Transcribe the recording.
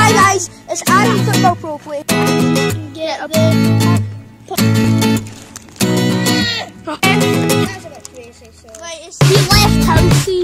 Hi guys, it's Adam Football Pro Play. Get up. That's a bit crazy, so. Right, it's he left house.